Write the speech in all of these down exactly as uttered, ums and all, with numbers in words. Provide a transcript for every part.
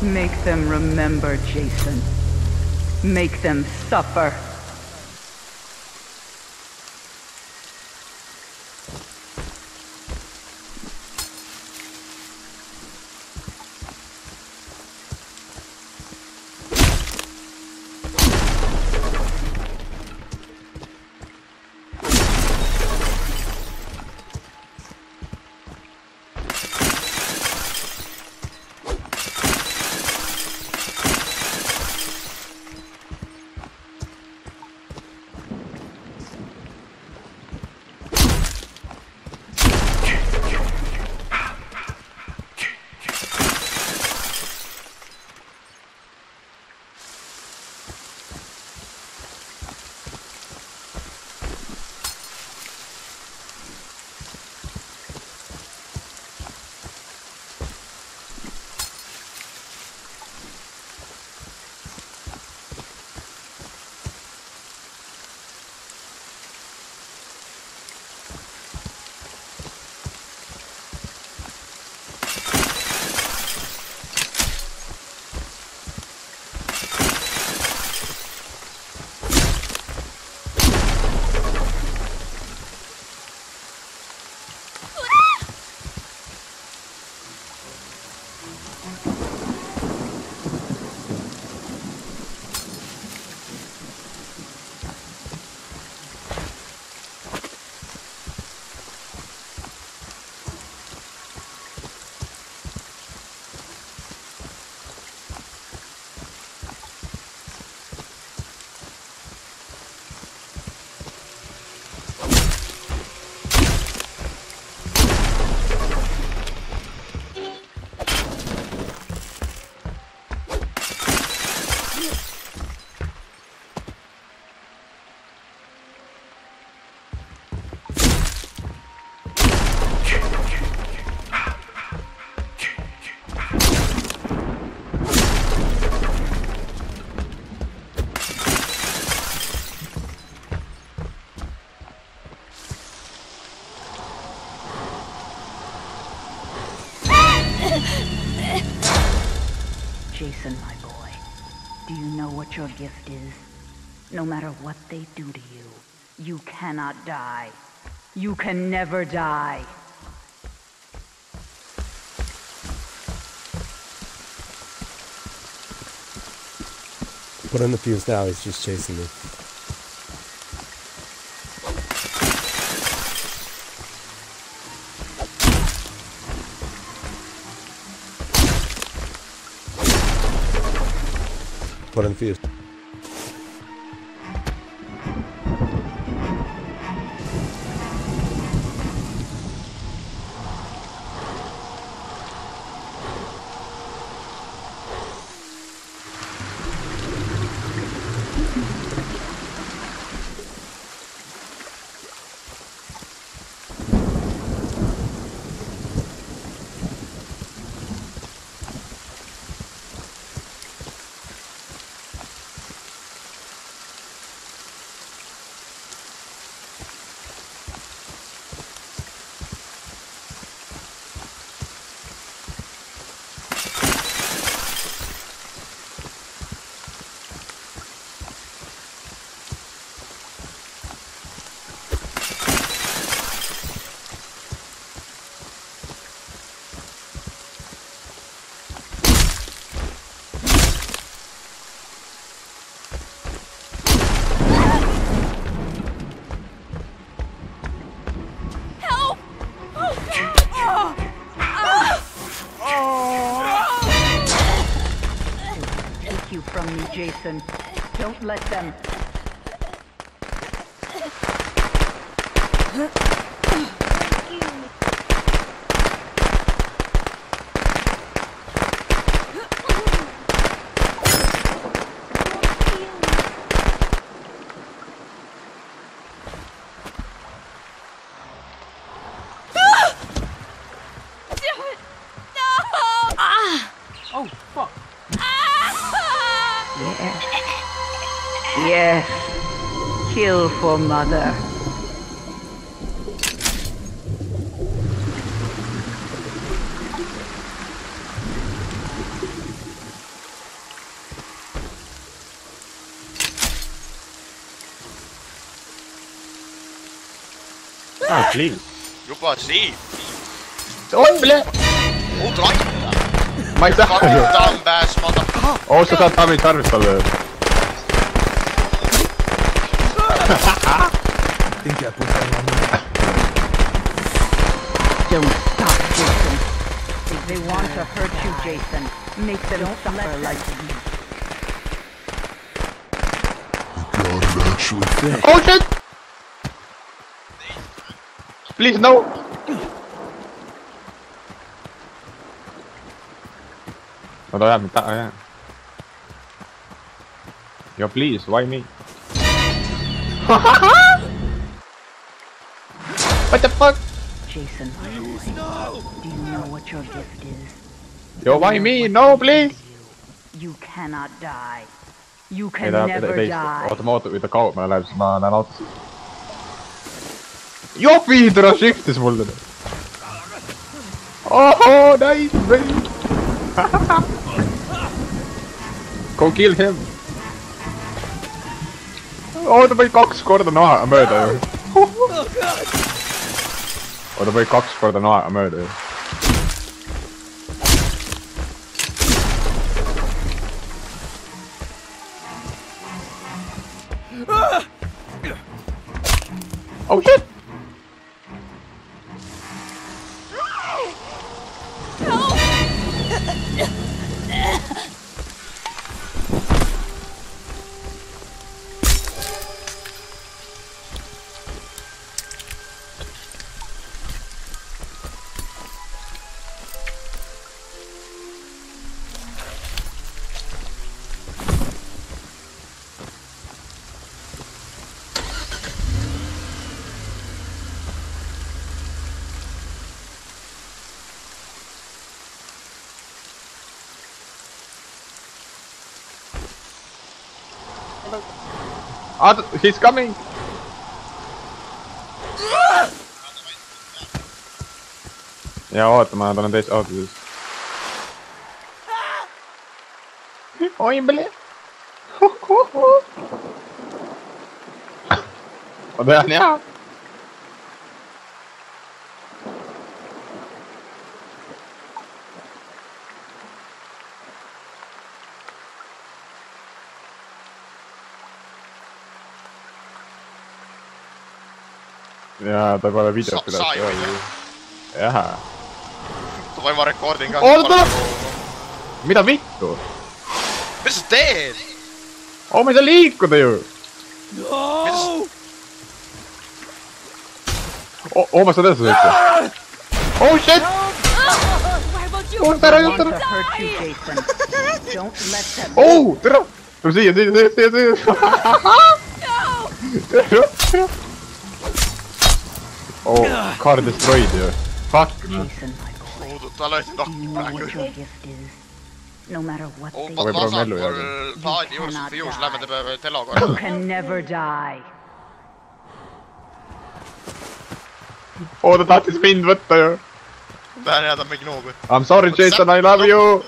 Make them remember, Jason. Make them suffer. Jason, my boy, do you know what your gift is? No matter what they do to you, you cannot die. You can never die. Put on the fuse now, he's just chasing me. Put on the fuse. From me, Jason. Don't let them. Oh, fuck. Yes. Yes. Kill for mother. Ah, please. Juba siin. Oi, ble! Oo, tule aita. Ma ei taha ju. Tahan pääsmata. Oo, sa saad damage arvestada. Think I put that on me. Don't stop, Jason. If they want to hurt you, Jason, make them suffer like you. God, it actually fit. Oh shit! Please, no! Oota, jääb mind taha, jah. Yo, please, why me? What the fuck? Jason, my boy, do you know what your gift is? Yo, why me? No, please! You cannot die. You Ei can ta, never ei die. oota, ma ootan, kui ta kaob, ma läheb, siis ma näen autosse. Jopi, türa shiftis mulle. Ohoo, nice, baby! Go kill him! Oota, ma ei kaks korda naha mööda ju. Oota, ma ei kaks korda naha mööda ju. Oh shit! Ah, he's coming! Ja oota, ma tulen teist autosis. Oi, ble! Ma tean, jah! Jaa, ta pole videot üles. Saa ju, jah. Jah. Või ma rekordin ka. Oota! Mida vittu? Mis sa teed? Oo, ma ei saa liikuda ju! No! Oo, ma saan edasi sõita. Oh shit! Oh, ära juhtu! Oh, tere! Tule siia, siia, siia, siia, siia! Tere, tere! Oh, car destroyed ju. Fuck. Ta lõhti nahku praegu. Oh, ma lasan mul plaadi juures, et vius lähme teeme telo korda. You can never die. Oh, ta tahtis mind võtta ju. Tähen jääda mingi noogu. I'm sorry, Jason, I love you!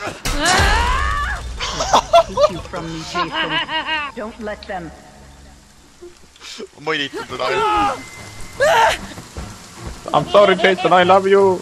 Take you from me, Jason. Don't let them. Ma mõnitan teda ju. I'm sorry, Jason, I love you!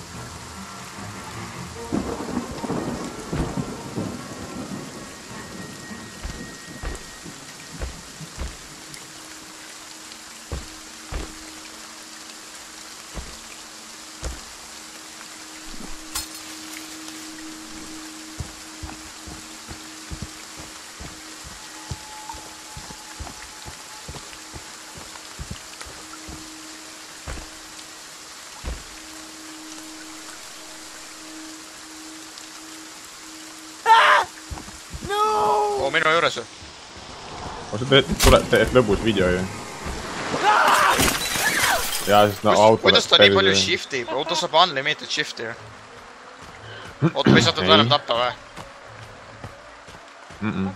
Minu juures ju. O sa teed, tuled, teed lõbus video ju. Jaa, sest no auto... Kuidas ta nii palju shiftib? Oota, saab unlimited shifti ju. Oota, me ei saa teda enam tappa või? Mm-mm.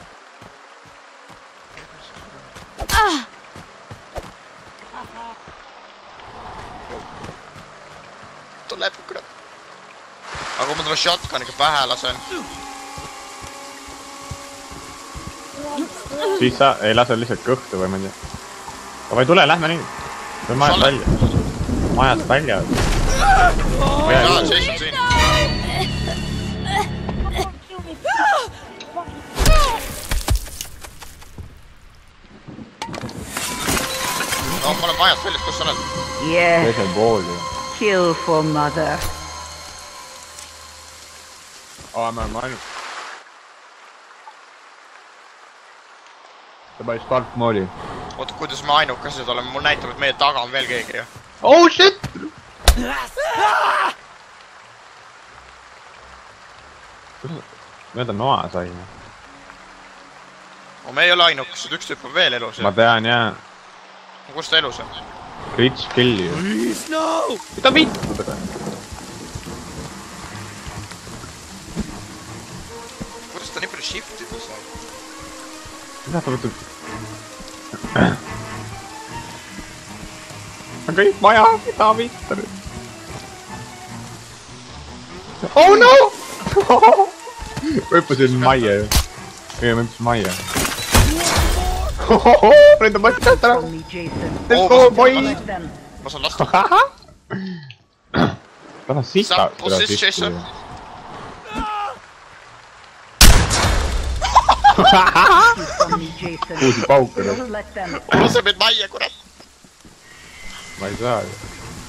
Tuleb, kurat. Aga kui ma talle shotguniga pähe lasen. Siis sa ei lase lihtsalt kõhtu või ma ei tea. Aga ei tule, lähme nii. Või ma ajas välja. majast väljas. jaa, Jason siin. no, ma olen majast väljas, kus sa oled? Yes, teisel pool ju. kill for mother. aa, me oleme ainult. ta päris tark moodi. oota, kuidas me ainukesed oleme, mul näitab, et meie taga on veel keegi ju. Oh shit! Mööda noa sai. no me ei ole ainukesed, üks tüüp on veel elus. ma tean, jaa. kus ta elus on? Rich kill ju. Please, no! mida vittu taga? kuidas ta nii palju shift'ida saab? mida ta võtab? on kõik maja, mida vittu nüüd? oh no! hüppasin majja ju. ei, ma hüppasin majja. Need on mõtted ära. Let's go, boys! ma saan lasta. tal on sita. What's this, Jason? Kuusi pauke. lase meid majja, kurat. ma ei saa ju.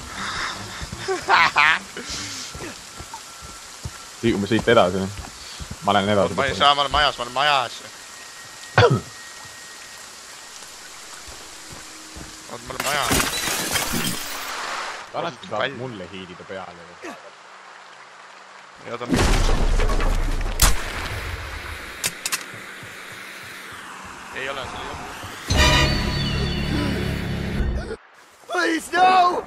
liigume siit edasi. ma lähen edasi. ma ei saa, ma olen majas, ma olen majas. oot, ma olen majas. ta alati tahab mulle hiilida peale. ja ta on mingi. ei ole, seal ei ole. Please, no!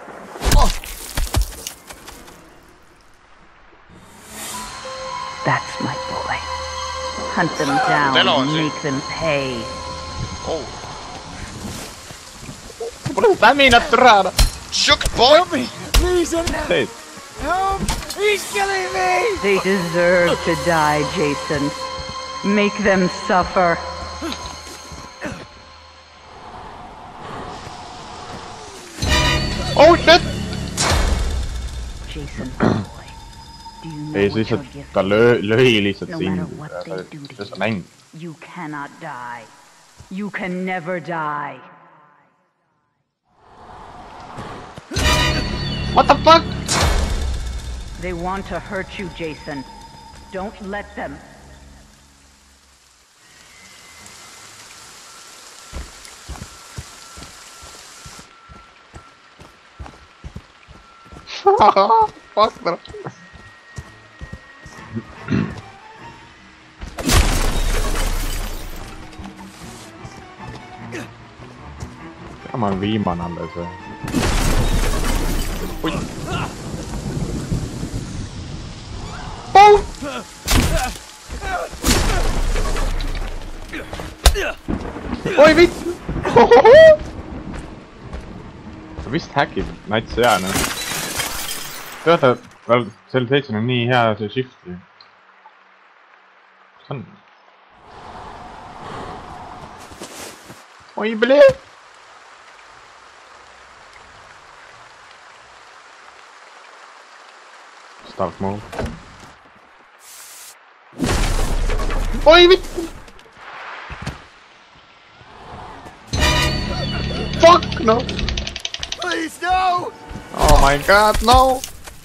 That's my boy. Hunt them down and make them pay. oh. pole staminat rada. Shook boy! Please, I'm not. teed. Help! He's killing me! They deserve to die, Jason. Make them suffer. oh shit! Jason, boy. Do you know ei, what siis your lihtsalt gift ta is? löö, lõi lihtsalt No sind. matter what they do to see on you, mäng. you cannot die. You can never die. What the fuck? They want to hurt you, Jason. Don't let them. Fuck bro. ma olen viimane alles või? oi! Oh! oi vitt! sa vist häkid nats hea noh. teada, sel seitsel on nii hea see shift. kus on? oi plee! Start move. oi vitt! Fuck no! Please, no! Oh my god, no!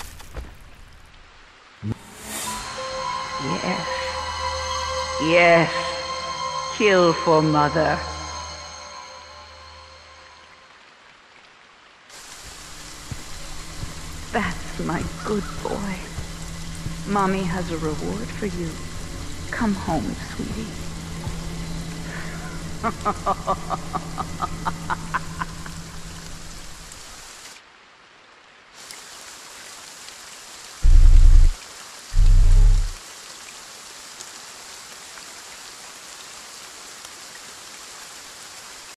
Yes. Yes. Kill for mother. That's my good boy. Mommy has a reward for you. Come home, sweetie.